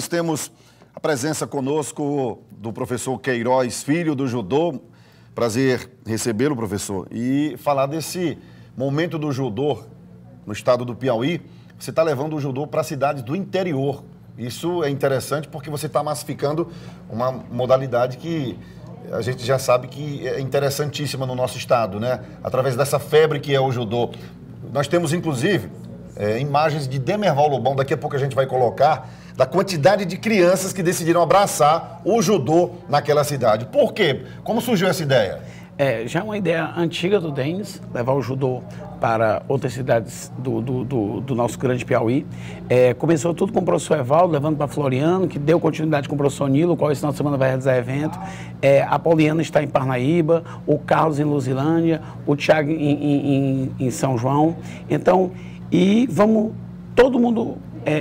nós temos a presença conosco do professor Queiroz Filho, do judô. Prazer recebê-lo, professor, e falar desse momento do judô no estado do Piauí. Você está levando o judô para cidades do interior. Isso é interessante porque você está massificando uma modalidade que a gente já sabe que é interessantíssima no nosso estado, né? Através dessa febre que é o judô. Nós temos, inclusive, imagens de Demerval Lobão, daqui a pouco a gente vai colocar, da quantidade de crianças que decidiram abraçar o judô naquela cidade. Por quê? Como surgiu essa ideia? Já é uma ideia antiga do Denis, levar o judô para outras cidades do nosso grande Piauí. Começou tudo com o professor Evaldo, levando para Floriano, que deu continuidade com o professor Nilo, o qual esse final de semana vai realizar evento. A Poliana está em Parnaíba, o Carlos em Luzilândia, o Thiago em São João. Então, todo mundo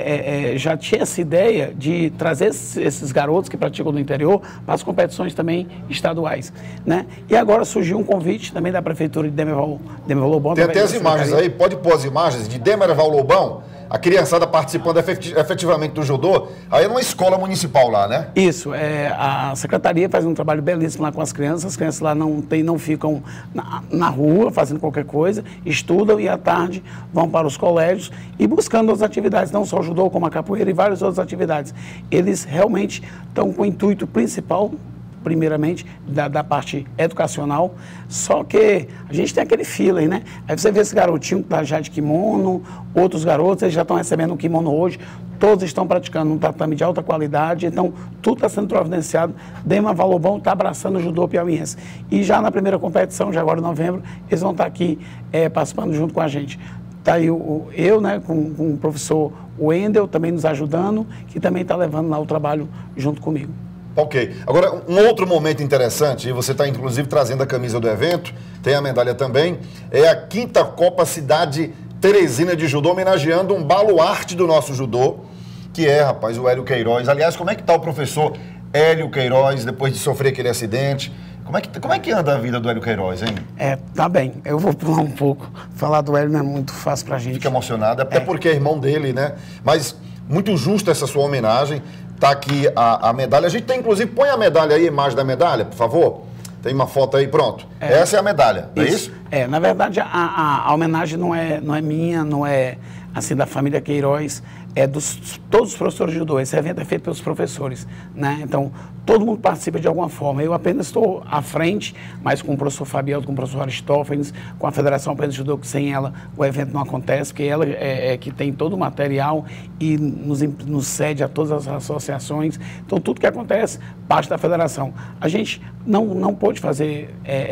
já tinha essa ideia de trazer esses garotos que praticam no interior para as competições também estaduais, né? E agora surgiu um convite também da Prefeitura de Demerval Lobão. Tem até as imagens aí, pode pôr as imagens de Demerval Lobão, a criançada participando efetivamente do judô, aí é numa escola municipal lá, né? Isso, a secretaria faz um trabalho belíssimo lá com as crianças lá não ficam na rua fazendo qualquer coisa, estudam e à tarde vão para os colégios e buscando as atividades, não só o judô, como a capoeira e várias outras atividades. Eles realmente estão com o intuito principal, primeiramente, da parte educacional, só que a gente tem aquele feeling, né? Aí você vê esse garotinho que está já de kimono, outros garotos, eles já estão recebendo um kimono hoje, todos estão praticando um tatame de alta qualidade, então tudo está sendo providenciado. Demerval Lobão está abraçando o judô piauiense. E já na primeira competição, já agora em novembro, eles vão estar aqui participando junto com a gente. Está aí eu, né, com o professor Wendel também nos ajudando, que também está levando lá o trabalho junto comigo. Ok. Agora, um outro momento interessante, e você está inclusive trazendo a camisa do evento, tem a medalha também, é a 5ª Copa Cidade Teresina de Judô, homenageando um baluarte do nosso judô, que é, rapaz, o Hélio Queiroz. Aliás, como é que está o professor Hélio Queiroz, depois de sofrer aquele acidente? Como é que anda a vida do Hélio Queiroz, hein? Tá bem. Eu vou pular um pouco. Falar do Hélio não é muito fácil pra gente. Fica emocionado, até porque é irmão dele, né? Mas muito justa essa sua homenagem. Tá aqui a medalha. A gente tem, inclusive, põe a medalha aí, a imagem da medalha, por favor. Tem uma foto aí, pronto. Essa é a medalha, não é isso? Na verdade, a homenagem não é minha, não é assim da família Queiroz, é todos os professores de judô. Esse evento é feito pelos professores, né? Então, todo mundo participa de alguma forma. Eu apenas estou à frente, mas com o professor Fabiel, com o professor Aristófanes, com a Federação Paulista de Judô, que sem ela o evento não acontece, porque ela é que tem todo o material e nos cede a todas as associações. Então, tudo que acontece parte da federação. A gente não pôde fazer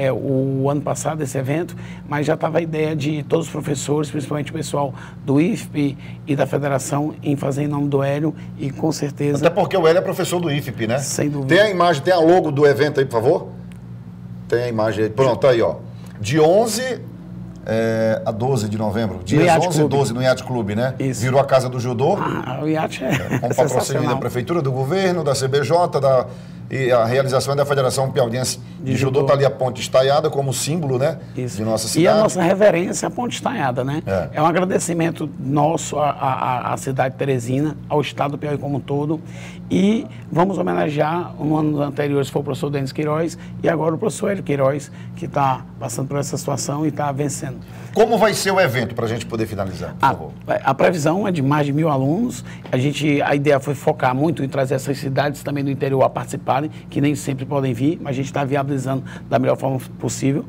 o ano passado esse evento, mas já estava a ideia de todos os professores, principalmente o pessoal do IFP e da federação, em fazer em nome do Hélio, e com certeza... Até porque o Hélio é professor do IFP, né? Sem dúvida. Tem a imagem, tem a logo do evento aí, por favor? Tem a imagem aí. Pronto, aí, ó. De 11 a 12 de novembro. Dias 11 e 12 no Yacht Clube, né? Isso. Virou a Casa do Judô. O Yacht com patrocínio da Prefeitura, do Governo, da CBJ, e a realização é da Federação Piauiense de Judô. Está ali a ponte estaiada como símbolo, né? Isso. De nossa cidade. E a nossa reverência à ponte estaiada, né? É um agradecimento nosso à cidade de Teresina, ao estado do Piauí como um todo. E vamos homenagear, no ano anterior foi o professor Denis Queiroz e agora o professor Hélio Queiroz, que está passando por essa situação e está vencendo. Como vai ser o evento, para a gente poder finalizar, por favor? A previsão é de mais de 1000 alunos. A ideia foi focar muito em trazer essas cidades também do interior a participarem, que nem sempre podem vir, mas a gente está viabilizando da melhor forma possível.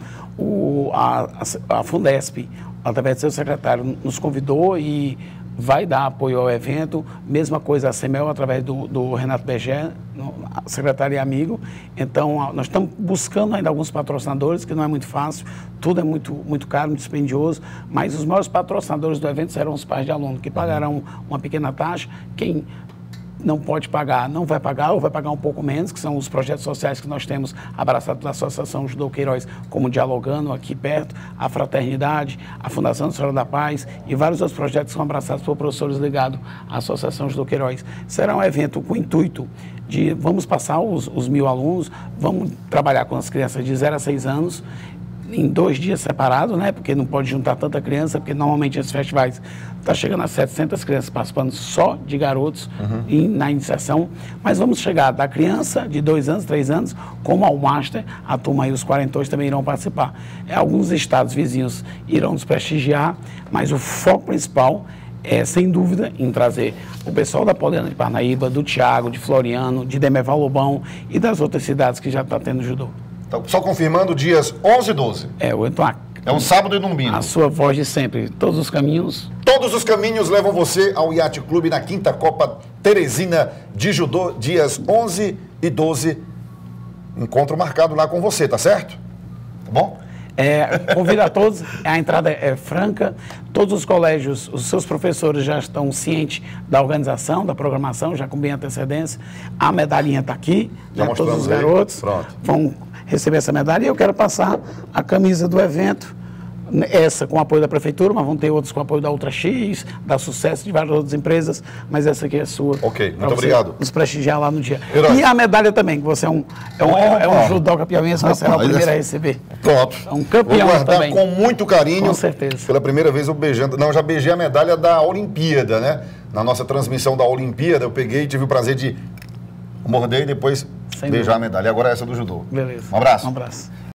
A Fundesp, através do seu secretário, nos convidou e vai dar apoio ao evento. Mesma coisa a CEMEL, através do Renato Begé, secretário e amigo. Então, nós estamos buscando ainda alguns patrocinadores, que não é muito fácil, tudo é muito caro, muito dispendioso, mas os maiores patrocinadores do evento serão os pais de aluno, que pagarão uma pequena taxa. Quem não pode pagar, não vai pagar, ou vai pagar um pouco menos, que são os projetos sociais que nós temos abraçados pela Associação Judô Queiroz, como Dialogando, aqui perto, a Fraternidade, a Fundação Senhora da Paz e vários outros projetos que são abraçados por professores ligados à Associação Judô Queiroz. Será um evento com o intuito vamos passar os 1000 alunos, vamos trabalhar com as crianças de 0 a 6 anos, em 2 dias separados, né? Porque não pode juntar tanta criança, porque normalmente esses festivais está chegando a 700 crianças participando só de garotos na iniciação, mas vamos chegar da criança de 2 anos, 3 anos, como ao Master, a turma e os 42 também irão participar. Alguns estados vizinhos irão nos prestigiar, mas o foco principal é, sem dúvida, em trazer o pessoal da Poliana de Parnaíba, do Tiago, de Floriano, de Demerval Lobão e das outras cidades que já está tendo judô. Então, só confirmando, dias 11 e 12. É um sábado e domingo. A sua voz de sempre, todos os caminhos. Todos os caminhos levam você ao Yacht Clube na 5ª Copa Teresina de Judô, dias 11 e 12. Encontro marcado lá com você, tá certo? Tá bom? Convido a todos, a entrada é franca, todos os colégios, os seus professores já estão cientes da organização, da programação, já com bem antecedência. A medalhinha está aqui, né, todos os garotos vão receber essa medalha e eu quero passar a camisa do evento, essa com apoio da prefeitura, mas vão ter outros com apoio da Ultra X, da Sucesso, de várias outras empresas, mas essa aqui é sua. Ok, muito obrigado. Nos prestigiar lá no dia. Herói. E a medalha também, que você é um judoca piauiense, mas será o primeiro a receber. Pronto. É um campeão. Vou guardar também. Com muito carinho. Com certeza. Pela primeira vez eu beijando. Não, já beijei a medalha da Olimpíada, né? Na nossa transmissão da Olimpíada, eu peguei e tive o prazer de morder e depois beijar a medalha. E agora essa do judô. Beleza. Um abraço. Um abraço.